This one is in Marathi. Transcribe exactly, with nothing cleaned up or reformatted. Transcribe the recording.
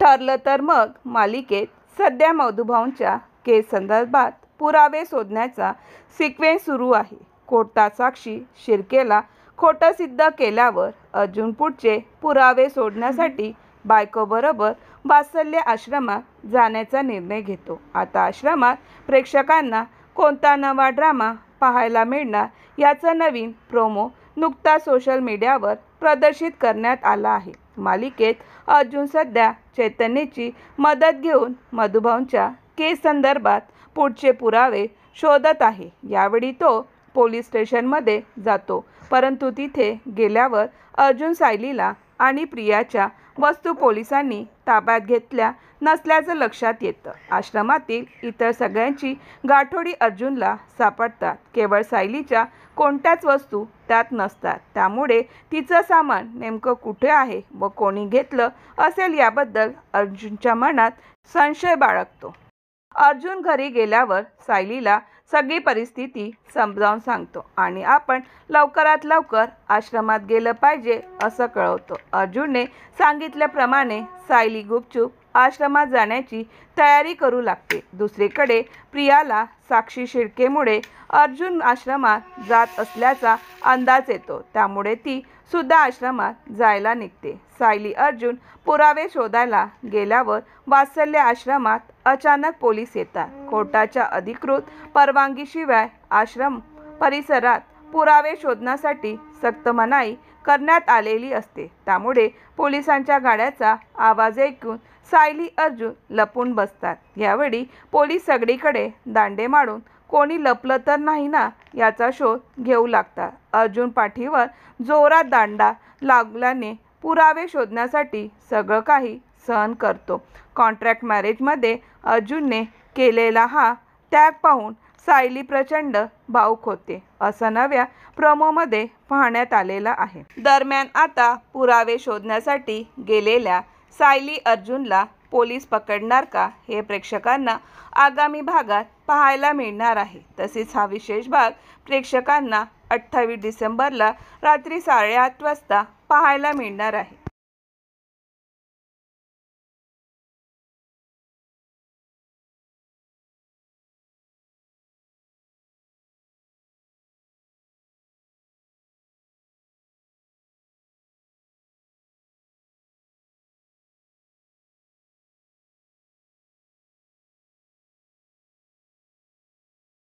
ठरलं तर मग मालिकेत सध्या मधुभाऊंच्या केस संदर्भात पुरावे शोधण्याचा सिक्वेन्स सुरू आहे. कोर्टात साक्षी शिर्केला खोटं सिद्ध केल्यावर अर्जुन पुढचे पुरावे शोधण्यासाठी बायकोबरोबर वात्सल्य आश्रमात जाण्याचा निर्णय घेतो. आता आश्रमात प्रेक्षकांना कोणता नवा ड्रामा पाहायला मिळणार याचा नवीन प्रोमो नुकताच सोशल मीडियावर प्रदर्शित करण्यात आला आहे. मालिकेत अर्जुन सध्या चैतन्यची मदत घेऊन मधुभाऊंच्या केस संदर्भात पुढचे पुरावे शोधत आहे. यावेळी तो पोलीस स्टेशनमध्ये जातो, परंतु तिथे गेल्यावर अर्जुन सायलीला आणि प्रियाच्या वस्तू पोलिसांनी ताब्यात घेतल्या नसल्याचं लक्षात येतं. आश्रमातील इतर सगळ्यांची गाठोडी अर्जुनला सापडतात. केवळ सायलीच्या कोणत्याच वस्तू त्यात नसतात. त्यामुळे तिचं सामान नेमकं कुठे आहे व कोणी घेतलं असेल याबद्दल अर्जुनच्या मनात संशय बाळगतो. अर्जुन घरी गेल्यावर सायलीला सगळी परिस्थिती समजावून सांगतो आणि आपण लवकरात लवकर आश्रमात गेलं पाहिजे असं कळवतो. अर्जुनने सांगितल्याप्रमाणे सायली गुपचूप आश्रमात जाण्याची तयारी करू लागते. दुसरीकडे प्रियाला साक्षी शिर्केमुळे अर्जुन आश्रमात जात असल्याचा अंदाज येतो. त्यामुळे ती सुद्धा आश्रमात जायला निघते. सायली अर्जुन पुरावे शोधायला गेल्यावर वात्सल्य आश्रमात अचानक पोलीस येतात. कोर्टाच्या अधिकृत परवानगीशिवाय आश्रम परिसरात पुरावे शोधण्यासाठी सक्त मनाई करण्यात आलेली असते. त्यामुळे पोलिसांच्या गाड्याचा आवाज ऐकून सायली अर्जुन लपून बसतात. यावेळी पोलीस सगळीकडे दांडे मारून कोणी लपलं तर नाही ना याचा शोध घेऊ लागतात. अर्जुन पाठीवर जोरात दांडा लागल्याने पुरावे शोधण्यासाठी सगळं काही सहन करतो. कॉन्ट्रॅक्ट मॅरेजमध्ये अर्जुनने केलेला हा त्याग पाहून सायली प्रचंड भावुक होते, असं नव्या प्रोमोमध्ये पाहण्यात आलेलं आहे. दरम्यान आता पुरावे शोधण्यासाठी गेलेल्या सायली अर्जुनला पोलीस पकडणार का हे प्रेक्षकांना आगामी भागात पाहायला मिळणार आहे. तसेच हा विशेष भाग प्रेक्षकांना अठ्ठावीस डिसेंबरला रात्री साडेआठ वाजता पाहायला मिळणार आहे.